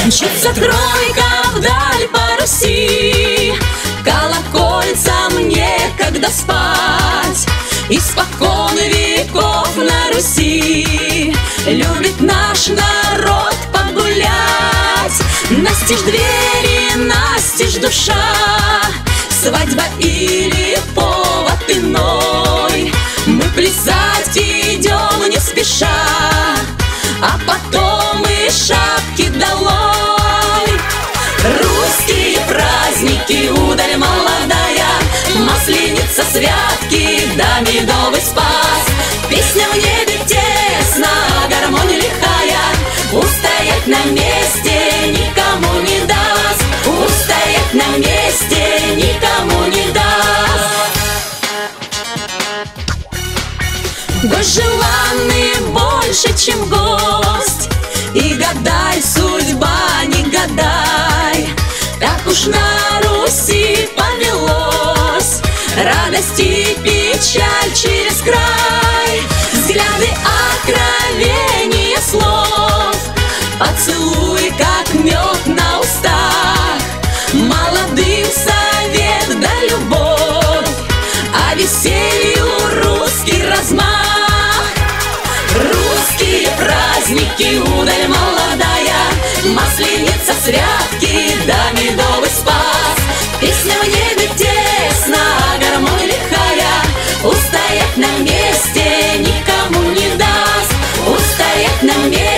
Мчится тройка вдаль по Руси, колокольцам некогда спать. Испокон веков на Руси любит наш народ погулять. Настежь двери, настежь душа, свадьба или повод иной. Мы плясать идем не спеша, а потом и шапки долой. Русские праздники, удаль молодая, масленица, святки, да медовый спас. Песня в небе тесно, гармония лихая, устоять на месте никому не даст. Устоять на месте никому не даст. Гость желанный больше, чем гость, и гадай, судьба, не гадай. Так уж на Руси повелось, радость и печаль через край. Взгляды, откровения слов, поцелуй, как мед на устах. Молодым совет да любовь, а веселью русский размах. Русские праздники, удаль молодая, масленица, святки, да медовый спас. Песня в небе тесно, гармония лихая, устоять на месте никому не даст. Устоять на месте